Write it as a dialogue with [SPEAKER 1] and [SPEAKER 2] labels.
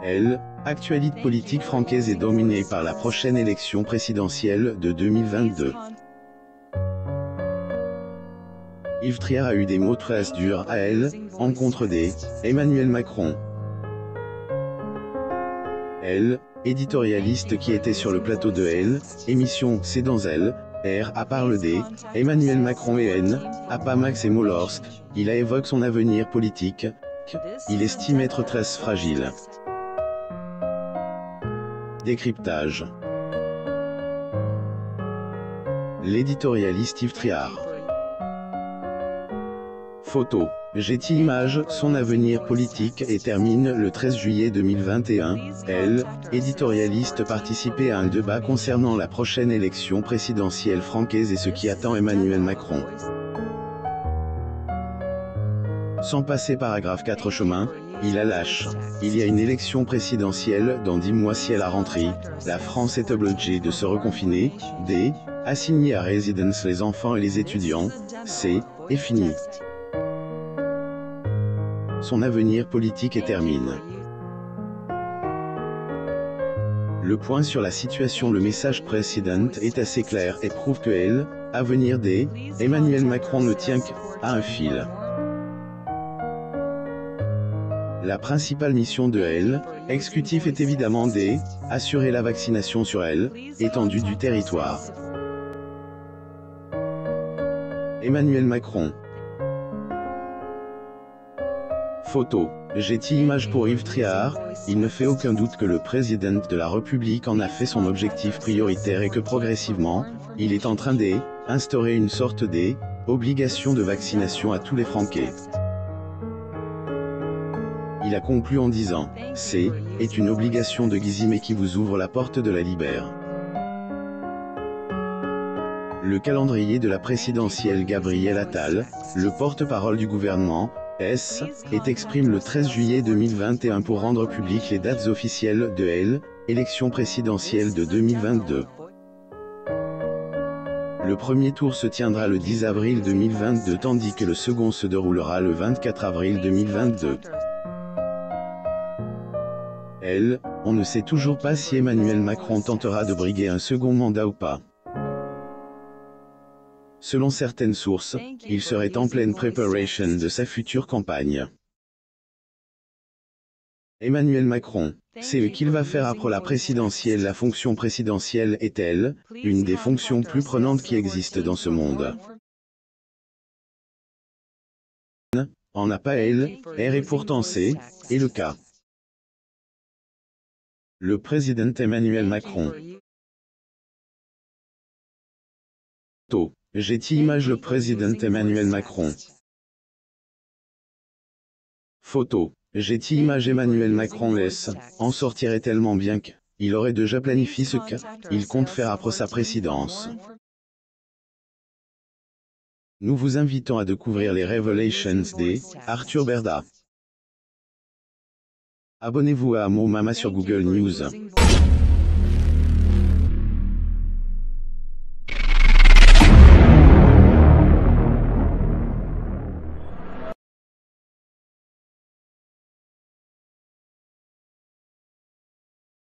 [SPEAKER 1] L. Actualité politique francaise est dominée par la prochaine élection présidentielle de 2022. Yves Triard a eu des mots très durs à elle, encontre des Emmanuel Macron. L. Éditorialiste qui était sur le plateau de L. Émission C'est dans elle. R. A parle des Emmanuel Macron et N. A pas Max et Molorsk. Il a évoqué son avenir politique. Il estime être très fragile. Décryptage. L'éditorialiste Yves Triard. Photo. Getty Images, son avenir politique et termine le 13 juillet 2021. Elle, éditorialiste, participait à un débat concernant la prochaine élection présidentielle francaise et ce qui attend Emmanuel Macron. Sans passer paragraphe 4 chemins, il la lâche. Il y a une élection présidentielle dans 10 mois si elle a rentré. La France est obligée de se reconfiner. D. Assigner à résidence les enfants et les étudiants. C. Est fini. Son avenir politique est terminé. Le point sur la situation. Le message précédent est assez clair et prouve que L. Avenir des Emmanuel Macron ne tient qu'à un fil. La principale mission de L. Exécutif est évidemment d. Assurer la vaccination sur L. Étendue du territoire. Emmanuel Macron. Photo. Getty Images pour Yves Triard. Il ne fait aucun doute que le président de la République en a fait son objectif prioritaire et que progressivement, il est en train d'instaurer une sorte d'obligation de vaccination à tous les Français. Il a conclu en disant « C'est une obligation de guillemets qui vous ouvre la porte de la liberté ». Le calendrier de la présidentielle. Gabriel Attal, le porte-parole du gouvernement, exprime le 13 juillet 2021 pour rendre publiques les dates officielles de l'élection présidentielle de 2022. Le premier tour se tiendra le 10 avril 2022 tandis que le second se déroulera le 24 avril 2022. On ne sait toujours pas si Emmanuel Macron tentera de briguer un second mandat ou pas. Selon certaines sources, il serait en pleine préparation de sa future campagne. Emmanuel Macron, c'est ce qu'il va faire après la présidentielle. La fonction présidentielle est-elle une des fonctions plus prenantes qui existent dans ce monde? En a pas elle, R et pourtant c'est le cas. Le président Emmanuel Macron. Photo. Getty Images. Le président Emmanuel Macron. Photo. Getty Images. Emmanuel Macron en sortirait tellement bien qu'il aurait déjà planifié ce qu'il compte faire après sa présidence. Nous vous invitons à découvrir les Revelations d'Arthur Berda. Abonnez-vous à Mo Mama sur Google News.